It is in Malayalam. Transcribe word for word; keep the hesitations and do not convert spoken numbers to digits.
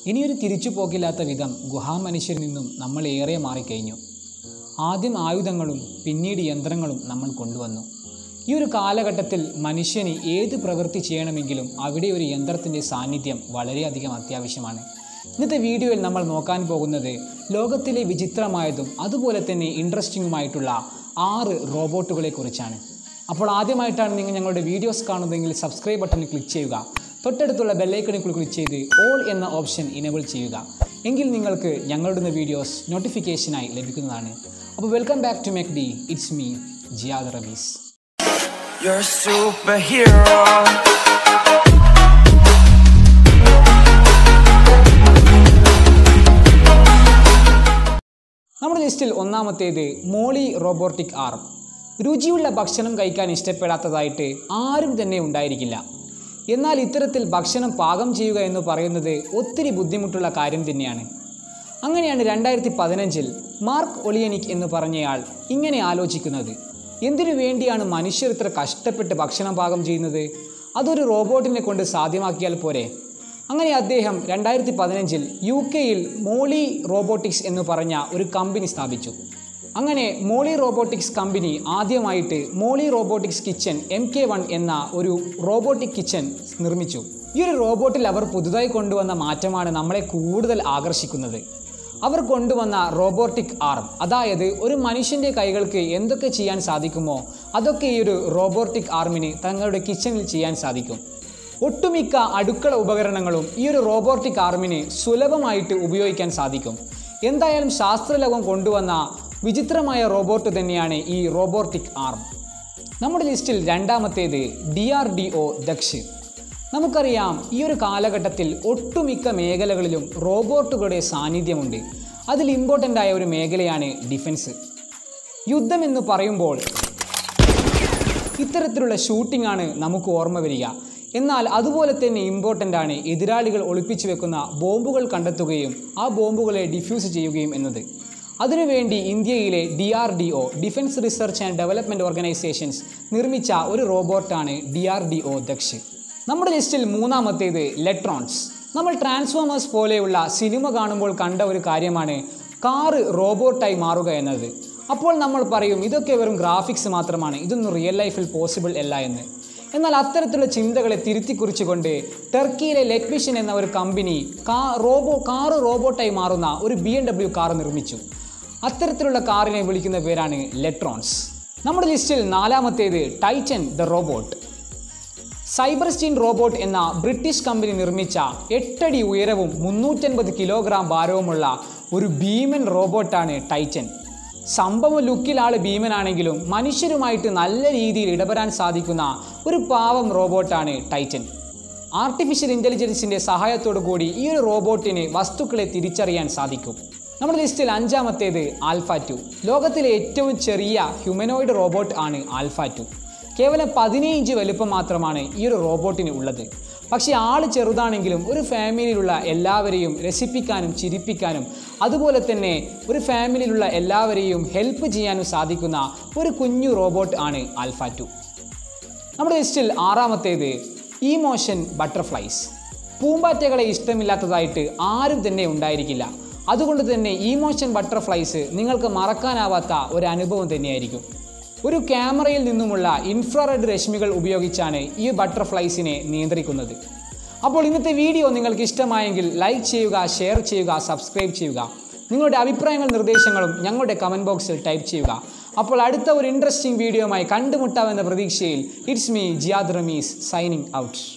ഇനിയൊരു തിരിച്ചുപോക്കില്ലാത്ത വിധം ഗുഹാമനുഷ്യരിൽ നിന്നും നമ്മൾ ഏറെ മാറിക്കഴിഞ്ഞു. ആദ്യം ആയുധങ്ങളും പിന്നീട് യന്ത്രങ്ങളും നമ്മൾ കൊണ്ടുവന്നു. ഈ ഒരു കാലഘട്ടത്തിൽ മനുഷ്യന് ഏത് പ്രവൃത്തി ചെയ്യണമെങ്കിലും അവിടെ ഒരു യന്ത്രത്തിൻ്റെ സാന്നിധ്യം വളരെയധികം അത്യാവശ്യമാണ്. ഇന്നത്തെ വീഡിയോയിൽ നമ്മൾ നോക്കാൻ പോകുന്നത് ലോകത്തിലെ വിചിത്രമായതും അതുപോലെ തന്നെ ഇൻട്രസ്റ്റിംഗുമായിട്ടുള്ള ആറ് റോബോട്ടുകളെ കുറിച്ചാണ്. അപ്പോൾ ആദ്യമായിട്ടാണ് നിങ്ങൾ ഞങ്ങളുടെ വീഡിയോസ് കാണുന്നതെങ്കിൽ സബ്സ്ക്രൈബ് ബട്ടണിൽ ക്ലിക്ക് ചെയ്യുക. തൊട്ടടുത്തുള്ള ബെല്ലൈക്കണിൽ ക്ലിക്ക് ചെയ്ത് ഓൾ എന്ന ഓപ്ഷൻ ഇനേബിൾ ചെയ്യുക. എങ്കിൽ നിങ്ങൾക്ക് ഞങ്ങളുടെ വീഡിയോസ് നോട്ടിഫിക്കേഷനായി ലഭിക്കുന്നതാണ്. അപ്പോൾ welcome back to Mech D. It's me Jiyad Rameez. You're a superhero. നമ്മുടെ ലിസ്റ്റിൽ ഒന്നാമത്തേത് മോളി റോബോട്ടിക് ആർം. രുചിയുള്ള ഭക്ഷണം കഴിക്കാൻ ഇഷ്ടപ്പെടാത്തതായിട്ട് ആരും തന്നെ ഉണ്ടായിരിക്കില്ല. എന്നാൽ ഇത്തരത്തിൽ ഭക്ഷണം പാകം ചെയ്യുക എന്ന് പറയുന്നത് ഒത്തിരി ബുദ്ധിമുട്ടുള്ള കാര്യം തന്നെയാണ്. അങ്ങനെയാണ് രണ്ടായിരത്തി പതിനഞ്ചിൽ മാർക്ക് ഒളിയനിക് എന്ന് പറഞ്ഞയാൾ ഇങ്ങനെ ആലോചിക്കുന്നത്: എന്തിനു വേണ്ടിയാണ് മനുഷ്യർ ഇത്ര കഷ്ടപ്പെട്ട് ഭക്ഷണം പാകം ചെയ്യുന്നത്? അതൊരു റോബോട്ടിനെ കൊണ്ട് സാധ്യമാക്കിയാൽ പോരെ? അങ്ങനെ അദ്ദേഹം രണ്ടായിരത്തി പതിനഞ്ചിൽ യു കെയിൽ മോളി റോബോട്ടിക്സ് എന്ന് പറഞ്ഞ ഒരു കമ്പനി സ്ഥാപിച്ചു. അങ്ങനെ മോളി റോബോട്ടിക്സ് കമ്പനി ആദ്യമായിട്ട് Moley Robotics kitchen M K one എന്ന ഒരു റോബോട്ടിക് കിച്ചൺ നിർമ്മിച്ചു. ഈ ഒരു റോബോട്ടിൽ അവർ പുതുതായി കൊണ്ടുവന്ന മാറ്റമാണ് നമ്മളെ കൂടുതൽ ആകർഷിക്കുന്നത്. അവർ കൊണ്ടുവന്ന റോബോട്ടിക് ആർം, അതായത് ഒരു മനുഷ്യൻ്റെ കൈകൾക്ക് എന്തൊക്കെ ചെയ്യാൻ സാധിക്കുമോ അതൊക്കെ ഈ ഒരു റോബോട്ടിക് ആർമിന് തങ്ങളുടെ കിച്ചണിൽ ചെയ്യാൻ സാധിക്കും. ഒട്ടുമിക്ക അടുക്കള ഉപകരണങ്ങളും ഈ ഒരു റോബോട്ടിക് ആർമിന് സുലഭമായിട്ട് ഉപയോഗിക്കാൻ സാധിക്കും. എന്തായാലും ശാസ്ത്രലോകം കൊണ്ടുവന്ന വിചിത്രമായ റോബോട്ട് തന്നെയാണ് ഈ റോബോട്ടിക് ആർം. നമ്മുടെ ലിസ്റ്റിൽ രണ്ടാമത്തേത് D R D O Daksh. നമുക്കറിയാം, ഈ ഒരു കാലഘട്ടത്തിൽ ഒട്ടുമിക്ക മേഖലകളിലും റോബോട്ടുകളുടെ സാന്നിധ്യമുണ്ട്. അതിൽ ഇമ്പോർട്ടൻ്റ് ആയ ഒരു മേഖലയാണ് ഡിഫൻസ്. യുദ്ധം എന്ന് പറയുമ്പോൾ ഇത്തരത്തിലുള്ള ഷൂട്ടിംഗ് ആണ് നമുക്ക് ഓർമ്മ വരിക. എന്നാൽ അതുപോലെ തന്നെ ഇമ്പോർട്ടൻ്റ് ആണ് എതിരാളികൾ ഒളിപ്പിച്ചു വെക്കുന്ന ബോംബുകൾ കണ്ടെത്തുകയും ആ ബോംബുകളെ ഡിഫ്യൂസ് ചെയ്യുകയും എന്നത്. അതിനുവേണ്ടി ഇന്ത്യയിലെ D R D O defence research and development organisations നിർമ്മിച്ച ഒരു റോബോട്ടാണ് D R D O Daksh. നമ്മുടെ ലിസ്റ്റിൽ മൂന്നാമത്തേത് ലെട്രോൺസ്. നമ്മൾ ട്രാൻസ്ഫോമേഴ്സ് പോലെയുള്ള സിനിമ കാണുമ്പോൾ കണ്ട ഒരു കാര്യമാണ് കാറ് റോബോട്ടായി മാറുക എന്നത്. അപ്പോൾ നമ്മൾ പറയും ഇതൊക്കെ വെറും ഗ്രാഫിക്സ് മാത്രമാണ്, ഇതൊന്നും റിയൽ ലൈഫിൽ പോസിബിൾ അല്ല എന്ന്. എന്നാൽ അത്തരത്തിലുള്ള ചിന്തകളെ തിരുത്തിക്കുറിച്ചുകൊണ്ട് ടർക്കിയിലെ ലെറ്റ്വിഷൻ എന്ന ഒരു കമ്പനി കാ റോബോ കാറ് റോബോട്ടായി മാറുന്ന ഒരു ബി എം ഡബ്ല്യു കാർ നിർമ്മിച്ചു. അത്തരത്തിലുള്ള കാറിനെ വിളിക്കുന്ന പേരാണ് ലെട്രോൺസ്. നമ്മുടെ ലിസ്റ്റിൽ നാലാമത്തേത് Titan the robot. Cyberstein robot എന്ന ബ്രിട്ടീഷ് കമ്പനി നിർമ്മിച്ച എട്ടടി ഉയരവും മുന്നൂറ്റൻപത് കിലോഗ്രാം ഭാരവുമുള്ള ഒരു ഭീമൻ റോബോട്ടാണ് ടൈറ്റൻ. സംഭവം ലുക്കിൽ ആൾ ഭീമനാണെങ്കിലും മനുഷ്യരുമായിട്ട് നല്ല രീതിയിൽ ഇടപെടാൻ സാധിക്കുന്ന ഒരു പാവം റോബോട്ടാണ് ടൈറ്റൻ. ആർട്ടിഫിഷ്യൽ ഇൻ്റലിജൻസിൻ്റെ സഹായത്തോടു കൂടി ഈ ഒരു റോബോട്ടിന് വസ്തുക്കളെ തിരിച്ചറിയാൻ സാധിക്കും. നമ്മുടെ ലിസ്റ്റിൽ അഞ്ചാമത്തേത് ആൽഫ ടു. ലോകത്തിലെ ഏറ്റവും ചെറിയ ഹ്യൂമനോയിഡ് റോബോട്ട് ആണ് ആൽഫ ടു. കേവലം പതിനേഴ് ഇഞ്ച് വലുപ്പം മാത്രമാണ് ഈ ഒരു റോബോട്ടിന് ഉള്ളത്. പക്ഷേ ആൾ ചെറുതാണെങ്കിലും ഒരു ഫാമിലിയിലുള്ള എല്ലാവരെയും രസിപ്പിക്കാനും ചിരിപ്പിക്കാനും അതുപോലെ തന്നെ ഒരു ഫാമിലിയിലുള്ള എല്ലാവരെയും ഹെൽപ്പ് ചെയ്യാനും സാധിക്കുന്ന ഒരു കുഞ്ഞു റോബോട്ട് ആണ് ആൽഫ ടു. നമ്മുടെ ലിസ്റ്റിൽ ആറാമത്തേത് ഇമോഷൻ ബട്ടർഫ്ലൈസ്. പൂമ്പാറ്റകളെ ഇഷ്ടമില്ലാത്തതായിട്ട് ആരും തന്നെ ഉണ്ടായിരിക്കില്ല. അതുകൊണ്ട് തന്നെ ഇമോഷൻ ബട്ടർഫ്ലൈസ് നിങ്ങൾക്ക് മറക്കാനാവാത്ത ഒരു അനുഭവം തന്നെയായിരിക്കും. ഒരു ക്യാമറയിൽ നിന്നുമുള്ള ഇൻഫ്രാറെഡ് രശ്മികൾ ഉപയോഗിച്ചാണ് ഈ ബട്ടർഫ്ലൈസിനെ നിയന്ത്രിക്കുന്നത്. അപ്പോൾ ഇന്നത്തെ വീഡിയോ നിങ്ങൾക്ക് ഇഷ്ടമായെങ്കിൽ ലൈക്ക് ചെയ്യുക, ഷെയർ ചെയ്യുക, സബ്സ്ക്രൈബ് ചെയ്യുക. നിങ്ങളുടെ അഭിപ്രായങ്ങളും നിർദ്ദേശങ്ങളും ഞങ്ങളുടെ കമൻറ്റ് ബോക്സിൽ ടൈപ്പ് ചെയ്യുക. അപ്പോൾ അടുത്ത ഒരു ഇൻട്രസ്റ്റിംഗ് വീഡിയോയുമായി കണ്ടുമുട്ടാമെന്ന പ്രതീക്ഷയിൽ it's me Jiyad Rameez signing out.